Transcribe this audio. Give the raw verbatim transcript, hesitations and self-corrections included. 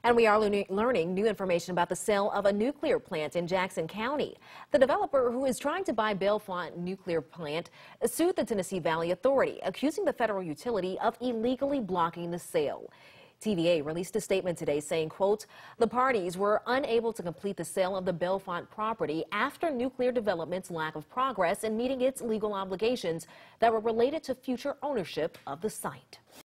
And we are learning new information about the sale of a nuclear plant in Jackson County. The developer who is trying to buy Bellefonte nuclear plant sued the Tennessee Valley Authority, accusing the federal utility of illegally blocking the sale. T V A released a statement today saying, quote, the parties were unable to complete the sale of the Bellefonte property after nuclear development's lack of progress in meeting its legal obligations that were related to future ownership of the site.